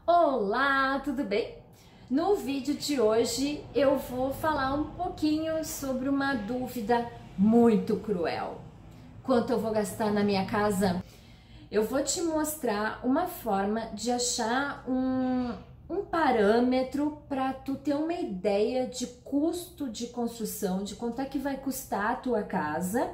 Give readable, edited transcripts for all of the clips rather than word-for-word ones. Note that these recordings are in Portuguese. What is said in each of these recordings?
Olá, tudo bem? No vídeo de hoje eu vou falar um pouquinho sobre uma dúvida muito cruel. Quanto eu vou gastar na minha casa? Eu vou te mostrar uma forma de achar um parâmetro para tu ter uma ideia de custo de construção, de quanto é que vai custar a tua casa.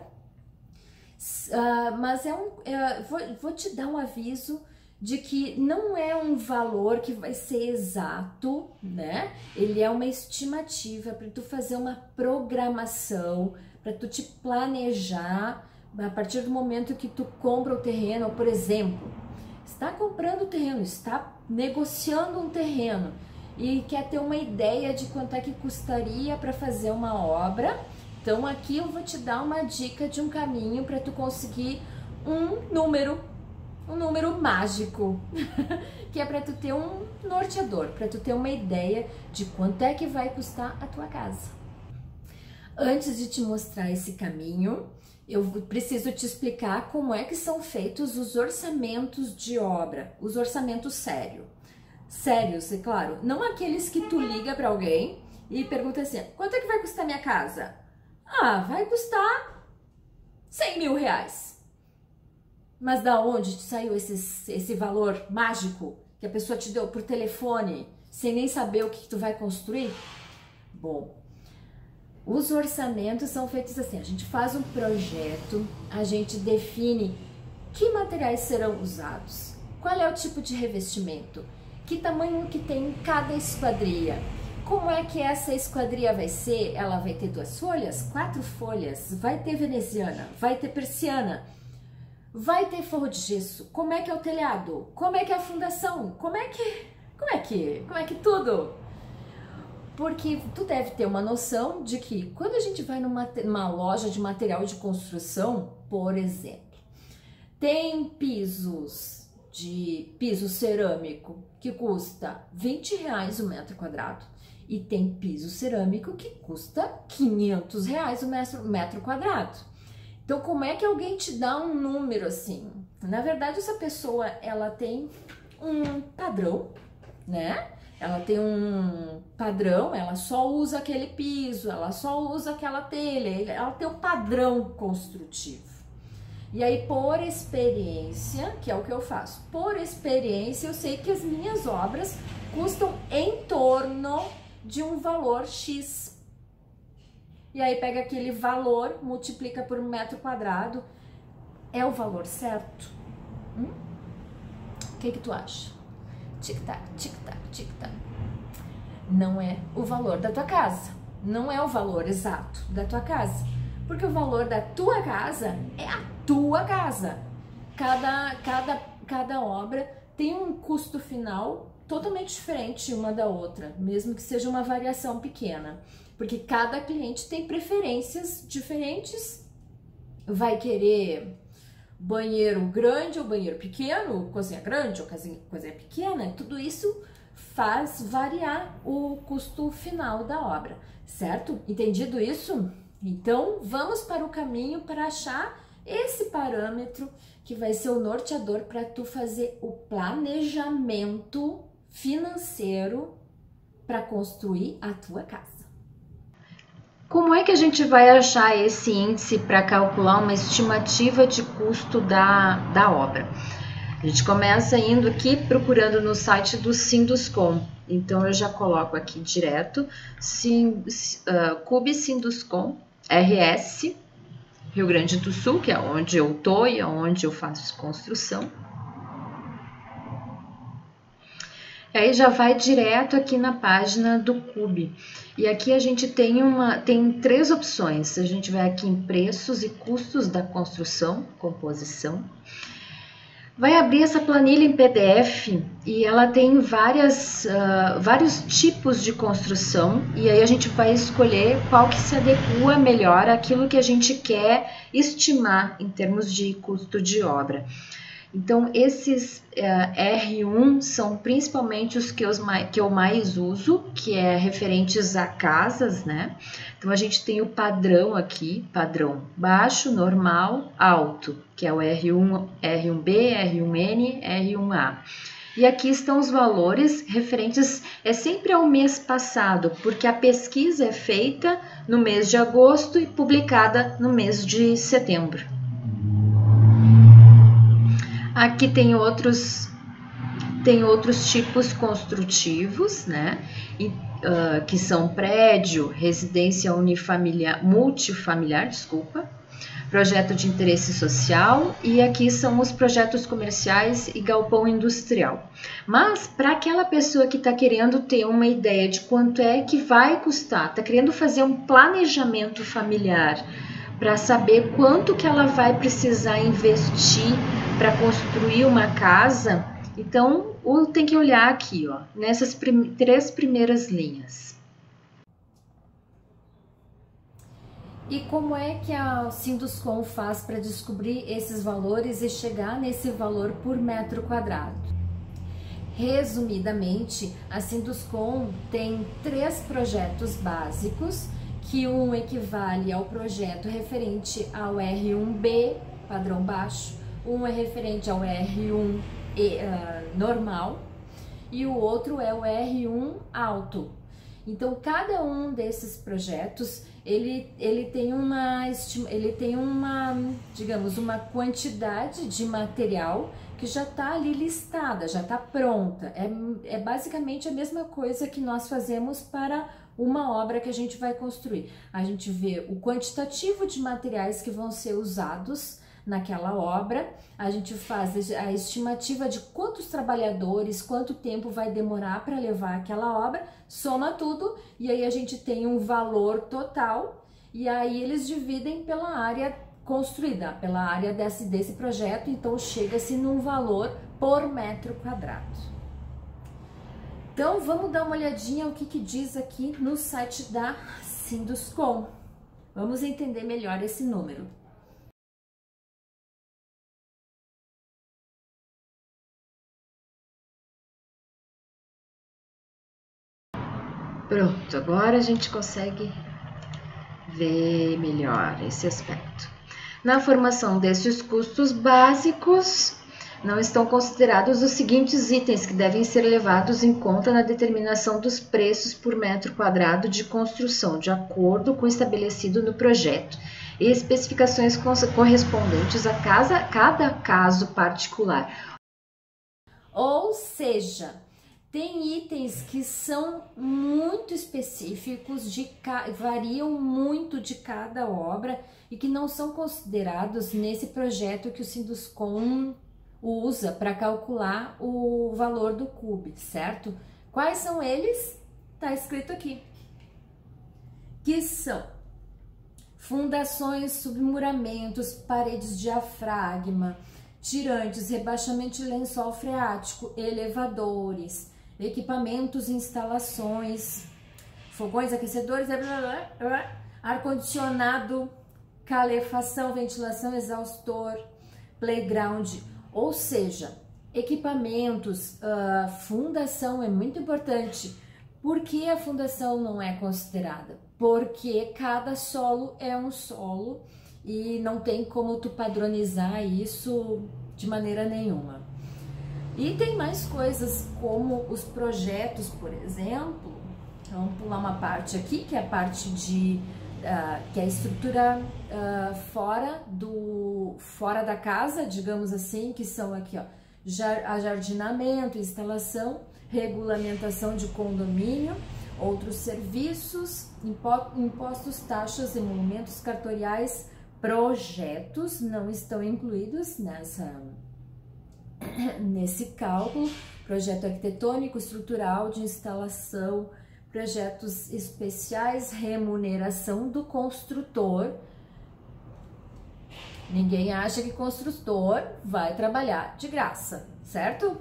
Mas vou te dar um aviso de que não é um valor que vai ser exato, né? Ele é uma estimativa para tu fazer uma programação, para tu te planejar a partir do momento que tu compra o terreno. Por exemplo, está comprando o terreno, está negociando um terreno e quer ter uma ideia de quanto é que custaria para fazer uma obra. Então aqui eu vou te dar uma dica de um caminho para tu conseguir um número mágico, que é para tu ter um norteador, para tu ter uma ideia de quanto é que vai custar a tua casa. Antes de te mostrar esse caminho, eu preciso te explicar como é que são feitos os orçamentos de obra, os orçamentos sérios, é claro, não aqueles que tu liga para alguém e pergunta assim: quanto é que vai custar minha casa? Ah, vai custar 100 mil reais. Mas da onde te saiu esse valor mágico que a pessoa te deu por telefone, sem nem saber o que tu vai construir? Bom, os orçamentos são feitos assim: a gente faz um projeto, a gente define que materiais serão usados, qual é o tipo de revestimento, que tamanho que tem cada esquadria, como é que essa esquadria vai ser. Ela vai ter 2 folhas, 4 folhas, vai ter veneziana, vai ter persiana, vai ter forro de gesso, como é que é o telhado, como é que é a fundação, como é que tudo. Porque tu deve ter uma noção de que quando a gente vai numa loja de material de construção, por exemplo, tem piso cerâmico que custa R$20 o metro quadrado e tem piso cerâmico que custa R$500 o metro quadrado. Então, como é que alguém te dá um número assim? Na verdade, essa pessoa, ela tem um padrão, né? Ela tem um padrão, ela só usa aquele piso, ela só usa aquela telha, ela tem um padrão construtivo. E aí, por experiência, que é o que eu faço, por experiência, eu sei que as minhas obras custam em torno de um valor X. E aí pega aquele valor, multiplica por um metro quadrado. É o valor certo? O que tu acha? Tic-tac, tic-tac, tic-tac. Não é o valor da tua casa. Não é o valor exato da tua casa. Porque o valor da tua casa é a tua casa. Cada obra tem um custo final totalmente diferente uma da outra, mesmo que seja uma variação pequena. Porque cada cliente tem preferências diferentes, vai querer banheiro grande ou banheiro pequeno, cozinha grande ou cozinha pequena. Tudo isso faz variar o custo final da obra, certo? Entendido isso? Então vamos para o caminho para achar esse parâmetro que vai ser o norteador para tu fazer o planejamento financeiro para construir a tua casa. Como é que a gente vai achar esse índice para calcular uma estimativa de custo da obra? A gente começa indo aqui procurando no site do Sinduscon. Então eu já coloco aqui direto CUB Sinduscon RS Rio Grande do Sul, que é onde eu tô e onde eu faço construção. E aí já vai direto aqui na página do CUB. E aqui a gente tem 3 opções. A gente vai aqui em preços e custos da construção, composição. Vai abrir essa planilha em PDF e ela tem vários tipos de construção, e aí a gente vai escolher qual que se adequa melhor àquilo que a gente quer estimar em termos de custo de obra. Então, esses R1 são principalmente os que eu mais uso, que é referentes a casas, né? Então, a gente tem o padrão aqui, padrão baixo, normal, alto, que é o R1, R1B, R1N, R1A. E aqui estão os valores referentes, sempre ao mês passado, porque a pesquisa é feita no mês de agosto e publicada no mês de setembro. Aqui tem outros tipos construtivos, né? Que são prédio, residência multifamiliar, projeto de interesse social, e aqui são os projetos comerciais e galpão industrial. Mas para aquela pessoa que está querendo ter uma ideia de quanto é que vai custar, está querendo fazer um planejamento familiar para saber quanto que ela vai precisar investir para construir uma casa, então tem que olhar aqui, ó, nessas 3 primeiras linhas. E como é que a Sinduscon faz para descobrir esses valores e chegar nesse valor por metro quadrado? Resumidamente, a Sinduscon tem 3 projetos básicos, que um equivale ao projeto referente ao R1B, padrão baixo, um é referente ao R1 normal e o outro é o R1 alto. Então, cada um desses projetos, ele tem uma, digamos, uma quantidade de material que já está ali listada, já está pronta. É basicamente a mesma coisa que nós fazemos para uma obra que a gente vai construir. A gente vê o quantitativo de materiais que vão ser usados naquela obra, a gente faz a estimativa de quantos trabalhadores, quanto tempo vai demorar para levar aquela obra, soma tudo e aí a gente tem um valor total e aí eles dividem pela área construída, pela área desse projeto, então chega-se num valor por metro quadrado. Então vamos dar uma olhadinha o que diz aqui no site da Sinduscon. Vamos entender melhor esse número. Pronto, agora a gente consegue ver melhor esse aspecto. Na formação desses custos básicos, não estão considerados os seguintes itens que devem ser levados em conta na determinação dos preços por metro quadrado de construção, de acordo com o estabelecido no projeto, e especificações correspondentes a cada caso particular. Ou seja, tem itens que são muito específicos, variam muito de cada obra e que não são considerados nesse projeto que o Sinduscon usa para calcular o valor do CUB, certo? Quais são eles? Tá escrito aqui. Que são fundações, submuramentos, paredes de diafragma, tirantes, rebaixamento de lençol freático, elevadores, equipamentos, instalações, fogões, aquecedores, ar-condicionado, calefação, ventilação, exaustor, playground, ou seja, equipamentos, fundação é muito importante. Por que a fundação não é considerada? Porque cada solo é um solo e não tem como tu padronizar isso de maneira nenhuma. E tem mais coisas como os projetos, por exemplo. Vamos pular uma parte aqui, que é a parte que é a estrutura fora da casa, digamos assim, que são aqui, ó, ajardinamento, instalação, regulamentação de condomínio, outros serviços, impostos, taxas, emolumentos cartoriais, projetos não estão incluídos nesse cálculo, projeto arquitetônico, estrutural, de instalação, projetos especiais, remuneração do construtor. Ninguém acha que construtor vai trabalhar de graça, certo?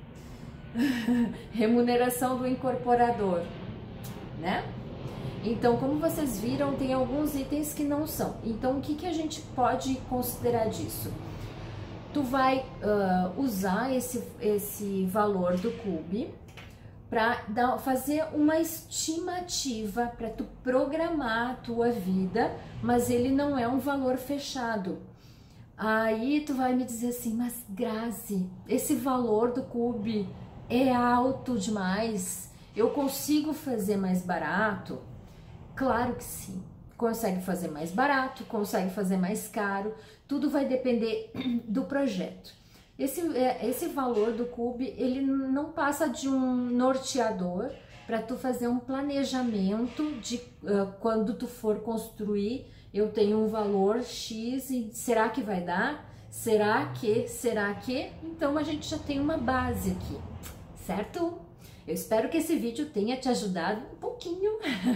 Remuneração do incorporador, né? Então, como vocês viram, tem alguns itens que não são. Então, o que a gente pode considerar disso? Tu vai usar esse valor do CUB para fazer uma estimativa, para tu programar a tua vida, mas ele não é um valor fechado. Aí tu vai me dizer assim, mas Grazi, esse valor do CUB é alto demais? Eu consigo fazer mais barato? Claro que sim. Consegue fazer mais barato, consegue fazer mais caro, tudo vai depender do projeto. Esse valor do CUB, ele não passa de um norteador para tu fazer um planejamento de quando tu for construir, eu tenho um valor X e será que vai dar? Será que? Então a gente já tem uma base aqui, certo? Eu espero que esse vídeo tenha te ajudado um pouquinho.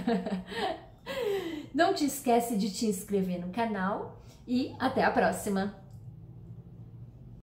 Não te esquece de te inscrever no canal e até a próxima!